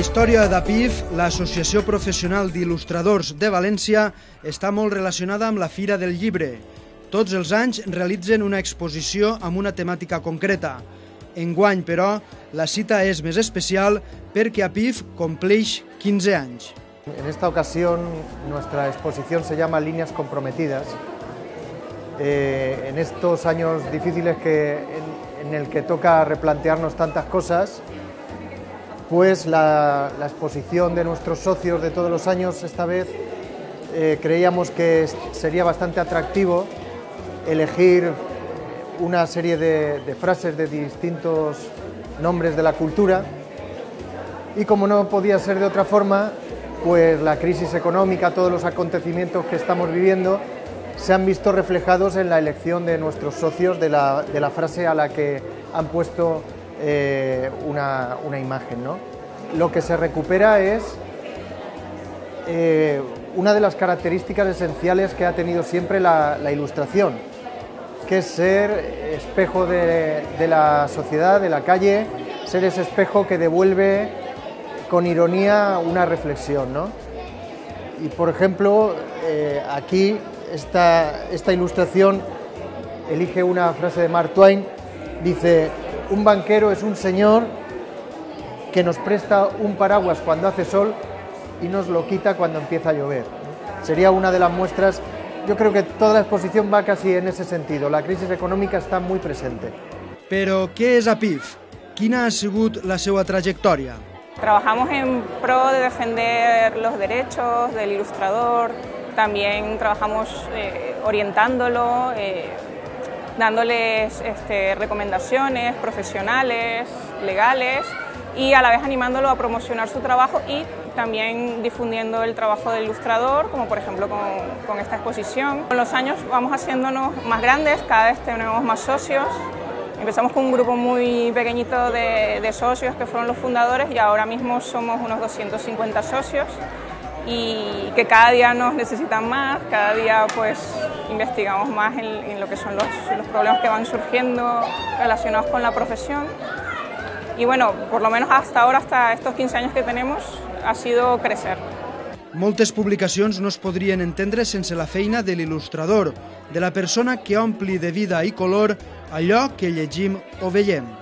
història d'APIF, l'Associació Professional d'Il·lustradors de València, està molt relacionada amb la Fira del Llibre. Tots els anys realitzen una exposició amb una temàtica concreta. Enguany, però, la cita és més especial perquè APIF compleix 15 anys. En esta ocasión nuestra exposición se llama Líneas comprometidas. En estos años difíciles en el que toca replantearnos tantas cosas, pues la exposición de nuestros socios de todos los años, esta vez creíamos que sería bastante atractivo elegir una serie de frases de distintos nombres de la cultura, y como no podía ser de otra forma, pues la crisis económica, todos los acontecimientos que estamos viviendo se han visto reflejados en la elección de nuestros socios de la frase a la que han puesto una imagen, ¿no? Lo que se recupera es una de las características esenciales que ha tenido siempre la ilustración, que es ser espejo de la sociedad, de la calle, ser ese espejo que devuelve con ironía una reflexión, ¿no? Y por ejemplo, aquí esta ilustración elige una frase de Mark Twain, dice: un banquero es un señor que nos presta un paraguas cuando hace sol y nos lo quita cuando empieza a llover. Sería una de las muestras. Yo creo que toda la exposición va casi en ese sentido. La crisis económica está muy presente. Però què és APIF? Quina ha sigut la seva trajectòria? Trabajamos en pro de defender los derechos del ilustrador, también trabajamos orientándolo, dándoles recomendaciones profesionales, legales, y a la vez animándolo a promocionar su trabajo y también difundiendo el trabajo del ilustrador, como por ejemplo con esta exposición. Con los años vamos haciéndonos más grandes, cada vez tenemos más socios. Empezamos con un grupo muy pequeñito de socios que fueron los fundadores, y ahora mismo somos unos 250 socios, y que cada día nos necesitan más, cada día pues investigamos más en lo que son los problemas que van surgiendo relacionados con la profesión. Y bueno, por lo menos hasta ahora, hasta estos 15 años que tenemos, ha sido crecer. Moltes publicacions no es podrien entendre sense la feina de l'il·lustrador, de la persona que ompli de vida i color allò que llegim o veiem.